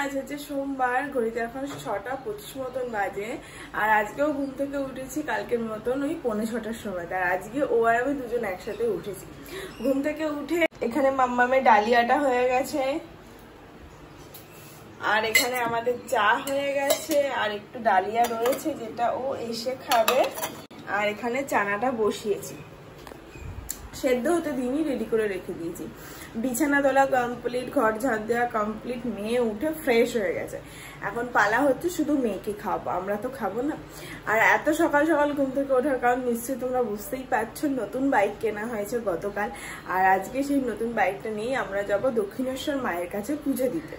আজ হচ্ছে সোমবার, ঘড়িতে এখন 6টা 25 মতন বাজে। আর আজকেও ঘুম থেকে উঠেছি কালকের মতন ওই 6:45-র সময়। আর আজকে ও আর আমি দুজন একসাথে উঠেছি। ঘুম থেকে উঠে এখানে মাম্মামের ডালিয়াটা হয়ে গেছে, আর এখানে আমাদের চা হয়ে গেছে, আর একটু ডালিয়া রয়েছে যেটা ও এসে খাবে। আর এখানে চানাটা বসিয়েছি, সেদ্ধ হতে দিনই রেডি করে রেখে দিয়েছি। বিছানা তোলা কমপ্লিট, ঘর ঝাড় দেওয়া কমপ্লিট, মেয়ে উঠে ফ্রেশ হয়ে গেছে। এখন পালা হচ্ছে শুধু মেয়েকে খাবো, আমরা তো খাবো না। আর এত সকাল সকাল ঘুম থেকে ওঠার কারণ নিশ্চয়ই তোমরা বুঝতেই পারছো, নতুন বাইক কেনা হয়েছে গতকাল। আর আজকে সেই নতুন বাইকটা নিয়ে আমরা যাব দক্ষিণেশ্বর মায়ের কাছে পুজো দিতে।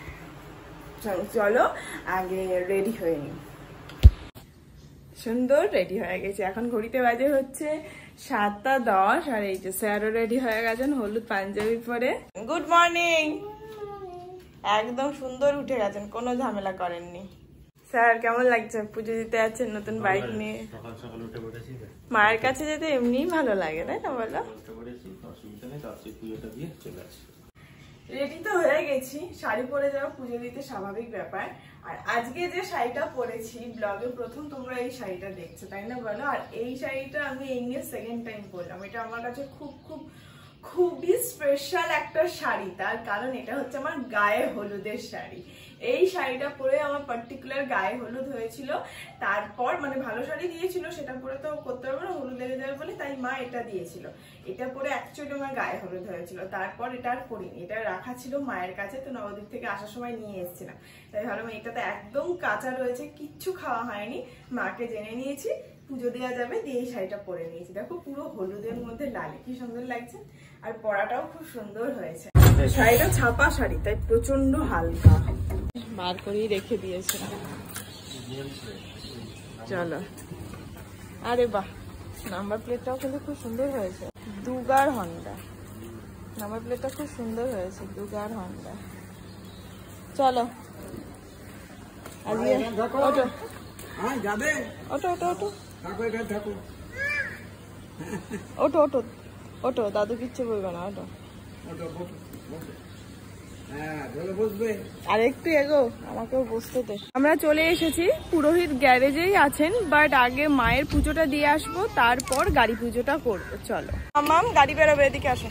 চলো আগে রেডি হয়ে নিই। সুন্দর রেডি হয়ে গেছে, এখন ঘড়িতে বাজে হচ্ছে 7টা 10। আর এই যে স্যারও রেডি হয়ে গেছেন হলুদ পাঞ্জাবি পরে। Good morning. একদম সুন্দর উঠে গেছেন, কোনো ঝামেলা করেননি। স্যার কেমন লাগছে পুজো দিতে যাচ্ছেন নতুন বাইক নিয়ে? সকাল সকাল উঠে পড়েছি, মায়ের কাছে যেতে এমনিই ভালো লাগে, তাই না বলো? অসুবিধা নেই, তার পুজোটা দিয়ে চলে আসি। রেডি তো হয়ে গেছি, শাড়ি পরে যাওয়া পুজো দিতে স্বাভাবিক ব্যাপার। আর আজকে যে শাড়িটা পরেছি ব্লগে প্রথম তোমরা এই শাড়িটা দেখছো, তাই না বলো? আর এই শাড়িটা আমি এই নিয়ে সেকেন্ড টাইম পরলাম। এটা আমার কাছে খুবই স্পেশাল একটা শাড়ি, তার কারণ এটা হচ্ছে আমার গায়ে হলুদের শাড়ি। এই শাড়িটা পরে আমার পার্টিকুলার গায়ে হলুদ হয়েছিল, তারপর মানে ভালো শাড়ি দিয়েছিল, সেটা পরে তো করতে পারবো না, হলুদ লেগে যাবে বলে, তাই মা এটা দিয়েছিল। এটা পরে অ্যাকচুয়ালি আমার গায়ে হলুদ হয়েছিল, তারপর এটা আর পরিনি। এটা রাখা ছিল মায়ের কাছে, তো নবদ্বীপ থেকে আসার সময় নিয়ে এসেছিলাম। তাই ভাবলাম এটাতে একদম কাঁচা রয়েছে, কিচ্ছু খাওয়া হয়নি, মাকে জেনে নিয়েছি পুজো দেওয়া যাবে, দিয়ে এই শাড়িটা পরে নিয়েছি। দেখো পুরো হলুদের মধ্যে লালে, কি সুন্দর লাগছে। আর পরাটাও খুব সুন্দর হয়েছে। শাড়িটা ছাপা শাড়ি, তাই প্রচন্ড হালকা, বার করেই রেখে দিয়েছে। চলো। আরে বাহ, নাম্বার প্লেটটাও কিন্তু খুব সুন্দর হয়েছে, দুগার হন্ডা। নাম্বার প্লেটটা খুব সুন্দর হয়েছে, দুগার হন্ডা। চলো আজকে ওটো ওটো ওটো ওটো ওটো ওটো ওটো, দাদু কিচ্ছু বলবে না, ওটো। আর একটু এগো, আমাকেও বসতে দে। আমরা চলে এসেছি, পুরোহিত গ্যারেজেই আছেন, বাট আগে মায়ের পুজোটা দিয়ে আসবো, তারপর গাড়ি পুজোটা করবো। চলো মাম, গাড়ি বেরোবে, এদিকে আসো।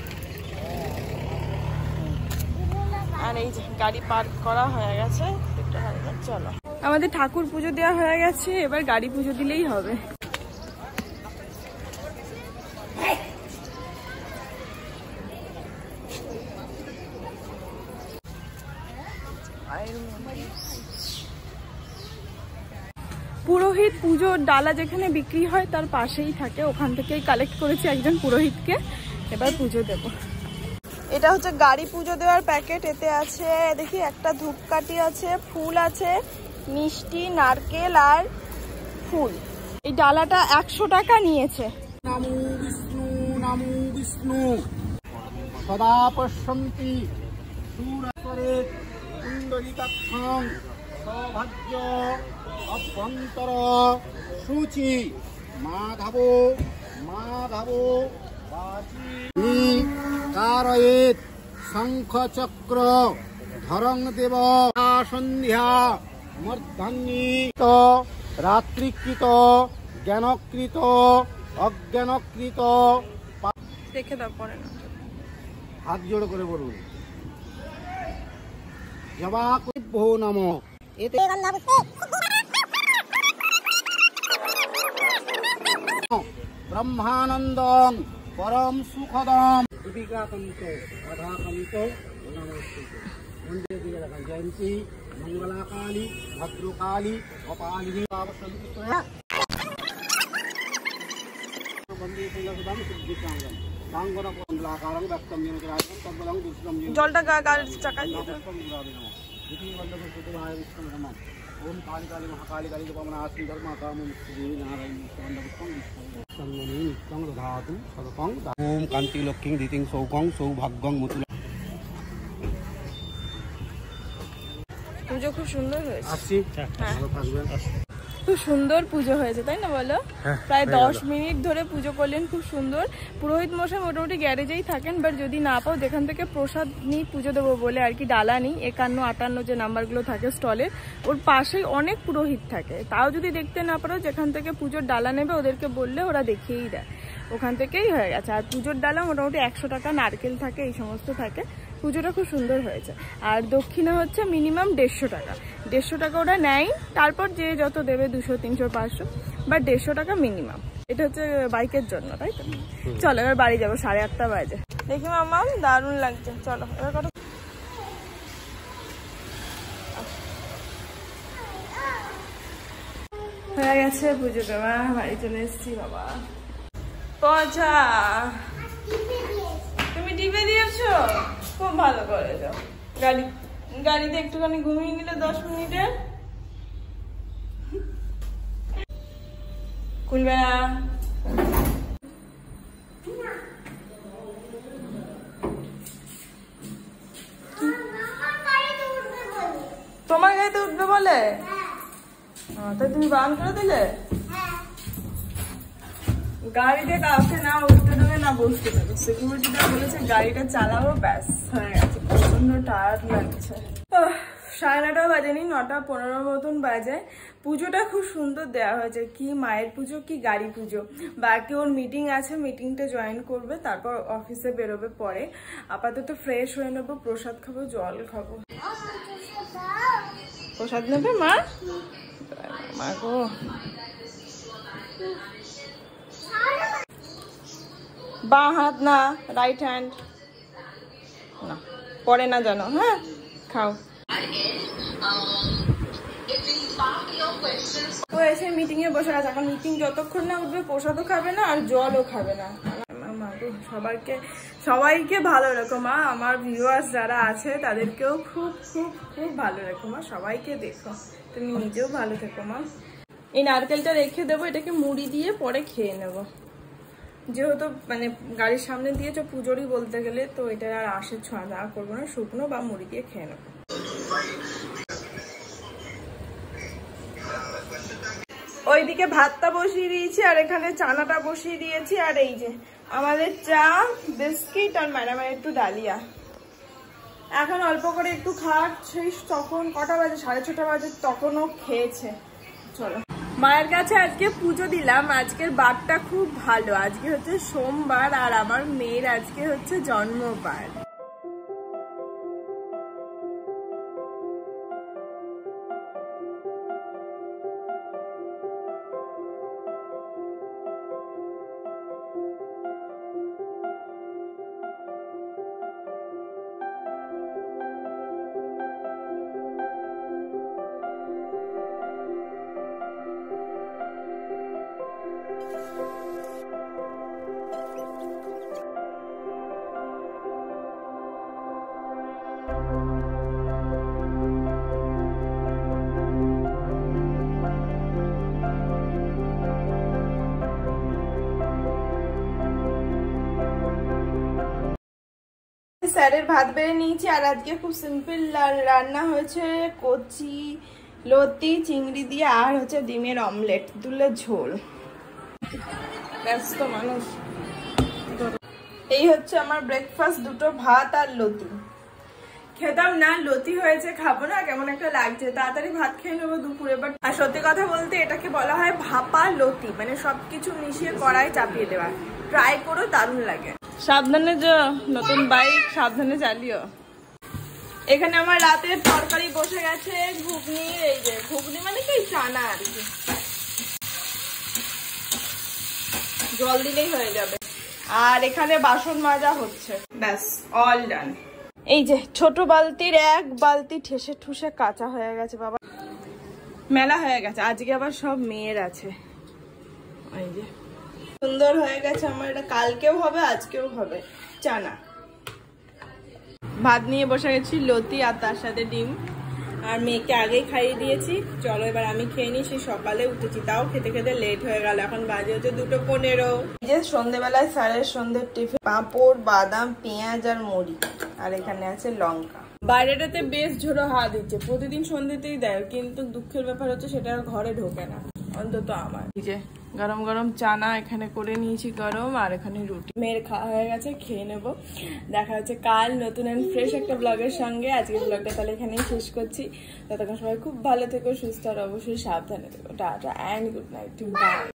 আর এই যে গাড়ি পার্ক করা হয়ে গেছে, চলো। আমাদের ঠাকুর পুজো দেওয়া হয়ে গেছে, এবার গাড়ি পুজো দিলেই হবে। পুরোহিত পুজোর ডালা যেখানে বিক্রি হয় তার পাশেই থাকে, ওখান থেকেই কালেক্ট করেছি একজন পুরোহিতকে, এবার পুজো দেব। এটা হচ্ছে গাড়ি পুজো দেওয়ার প্যাকেট। এতে আছে দেখি একটা ধূপকাঠি আছে, ফুল আছে, মিষ্টি, নারকেল আর ফুল। এই ডালাটা 100 টাকা নিয়েছে। নমো বিষ্ণু নমো বিষ্ণু সদা পশ্যন্তি সুরসরে কুণ্ডলিকাক্ষং সৌভাগ্য অভ্যন্তর শুচি মাধব মাধব বাচী কারয়েত শঙ্খচক্র ধরং দেব সন্ধ্যা মর্ধান্বিত রাত্রিকৃত জ্ঞানকৃত অজ্ঞানকৃত। দেখে দাও পরে না, হাত জোড় করে বলুন জবাকুভ্যো নমঃ। এতে ব্রহ্মানন্দং পরম সুখদম দীপিকাকান্ত রাধাকান্ত নমস্তুতে। মন্দিরের দিকে দেখান। জয়ন্তী মঙ্গলাকালী ভদ্রকালী কপালিনী পাবসন্তয়া জলটা চাকায় দিয়ে দাও। ओम काली काली महाकाली काली रूपमनास्मि धर्माकाममुक्तिदेवी नारायणी नित्यं दधातु सततं। ओम कांति लक्ष्मीं धीतिं सौखं सौभाग्यं मुतुल। পুজো খুব সুন্দর হয়েছে। আসছি, ভালো থাকবেন। খুব সুন্দর পুজো হয়েছে তাই না বলো? প্রায় 10 মিনিট ধরে পুজো করলেন, খুব সুন্দর। পুরোহিত মশাই মোটামুটি গ্যারেজেই থাকেন, বাট যদি না পাও যেখান থেকে প্রসাদ নিই পুজো দেবো বলে আর কি, ডালা নিই 51, 58 যে নাম্বারগুলো থাকে স্টলের, ওর পাশেই অনেক পুরোহিত থাকে। তাও যদি দেখতে না পারো, যেখান থেকে পুজোর ডালা নেবে ওদেরকে বললে ওরা দেখিয়েই দেয়, ওখান থেকেই হয়ে গেছে। আর পুজোর ডালা মোটামুটি 100 টাকা, নারকেল থাকে, এই সমস্ত থাকে। পুজোটা খুব সুন্দর হয়েছে। আর দক্ষিণা হচ্ছে মিনিমাম 150 টাকা, 150 টাকা ওরা নেয়, তারপর যে যত দেবে 200, 300, 500, বাট 150 টাকা মিনিমাম। এটা হচ্ছে বাইকের জন্য, তাই তো? চলো এবার বাড়ি যাবো, 8:30 বাজে। দেখি মামা, দারুণ লাগছে। চলো এবার কত হয়ে গেছে পুজো দেওয়া, বাড়ি চলে এসেছি। বাবা পচা, তুমি টিপে দিয়েছো, খুব ভালো করেছো। গাড়িতে একটুখানি ঘুমিয়ে নিলে 10 মিনিটে। খুলবে না। তোমার গাড়িতে উঠবে বলে? তাই তুমি বারণ করে দিলে? গাড়িতে কাউকে না উঠতে দেবে না বসতে দেবে। সিকিউরিটিটা বলেছে গাড়িটা চালাবো, ব্যাস হয়ে গেছে। প্রচন্ড টায়ার্ড লাগছে। 9:30 বাজেনি, 9:15 মতন বাজে। পুজোটা খুব সুন্দর দেওয়া হয়েছে। কি মায়ের পুজো, কি গাড়ি পুজো। বাকি ওর মিটিং আছে, মিটিংটা জয়েন করবে, তারপর অফিসে বেরোবে পরে। আপাতত ফ্রেশ হয়ে নেবো, প্রসাদ খাবো, জল খাবো। প্রসাদ নেবে মা? মা গো, বাঁ হাত না, রাইট হ্যান্ড না, পরে না জানো। হ্যাঁ খাও। ও এসে মিটিং এ বসে আছে। এখন মিটিং যতক্ষণ না উঠবে প্রসাদও খাবে না আর জলও খাবে না। সবাইকে ভালো রেখো মা, আমার ভিউয়ার্স যারা আছে তাদেরকেও খুব খুব খুব ভালো রেখো মা, সবাইকে দেখো, তুমি নিজেও ভালো থেকো মা। এই নারকেলটা রেখে দেবো, এটাকে মুড়ি দিয়ে পরে খেয়ে নেবো। যেহেতু মানে গাড়ির সামনে দিয়েছো পুজোরই বলতে গেলে, তো এটা আর আঁশের ছোঁয়া দেওয়া করবো না, শুকনো বা মুড়ি দিয়ে খেয়ে নেবো। ওইদিকে ভাতটা বসিয়ে দিয়েছি আর এখানে চানাটা বসিয়ে দিয়েছি। আর এই যে আমাদের চা, বিস্কিট আর ম্যাডামের একটু ডালিয়া। এখন অল্প করে একটু খাচ্ছি, তখন কটা বাজে, 6:30 বাজে, তখনও খেয়েছে। চলো মায়ের কাছে আজকে পুজো দিলাম। আজকের বারটা খুব ভালো, আজকে হচ্ছে সোমবার আর আমার মেয়ের আজকে হচ্ছে জন্মবার। স্যারের ভাত বেড়ে নিয়েছি আর আজকে খুব সিম্পল রান্না হয়েছে, কচি লতি চিংড়ি দিয়ে আর হচ্ছে ডিমের অমলেট, দুলে ঝোল। ব্যস্ত মানুষ। এই হচ্ছে আমার ব্রেকফাস্ট, দুটো ভাত আর লতি। খেতাম না, লতি হয়েছে খাবো না, কেমন একটা লাগছে, তাড়াতাড়ি ভাত খেয়ে নেবো দুপুরে। বাট আর সত্যি কথা বলতে এটাকে বলা হয় ভাপা লতি, মানে সবকিছু মিশিয়ে কড়াই চাপিয়ে দেওয়া। ট্রাই করো, দারুণ লাগে। সাবধানে যো, নতুন বাইক সাবধানে চালিও। এখানে আমার রাতের তরকারি বসে গেছে, ঘুগনি। এই যে ঘুগনি মানে কি, চানা আর কি, জল দিলেই হয়ে যাবে। আর এখানে বাসন মাজা হচ্ছে, ব্যাস অল ডান। এই যে ছোট বালতির 1 বালতি ঠেসে ঠুসে কাঁচা হয়ে গেছে বাবা, মেলা হয়ে গেছে। আজকে আবার সব মেয়ের আছে। এই যে সুন্দর হয়ে গেছে আমার, এটা কালকেও হবে আজকেও হবে। চানা ভাত নিয়ে বসে গেছি, লতি আর তার সাথে ডিম। আর মেয়েকে আগেই খাইয়ে দিয়েছি। চলো এবার আমি খেয়ে নিই, সেই সকালে উঠেছি, তাও খেতে খেতে লেট হয়ে গেল। এখন বাজে হচ্ছে 2:15। এই যে সন্ধ্যেবেলায় স্যারের সন্ধ্যের টিফিন, পাঁপড়, বাদাম, পেঁয়াজ আর মুড়ি, আর এখানে আছে লঙ্কা। বাইরেটাতে বেশ ঝোড়ো হাওয়া দিচ্ছে, প্রতিদিন সন্ধ্যেতেই দেয়, কিন্তু দুঃখের ব্যাপার হচ্ছে সেটা ঘরে ঢোকে না। অন্তত আমার। এই যে গরম গরম চানা এখানে করে নিয়েছি গরম, আর এখানে রুটি। মেয়ের খাওয়া হয়ে গেছে, খেয়ে নেবো। দেখা হচ্ছে কাল নতুন অ্যান্ড ফ্রেশ একটা ব্লগের সঙ্গে। আজকের ব্লগটা তাহলে এখানেই শেষ করছি। ততক্ষণ সবাই খুব ভালো থেকো, সুস্থ আর অবশ্যই সাবধানে থেকো। Tata and good night.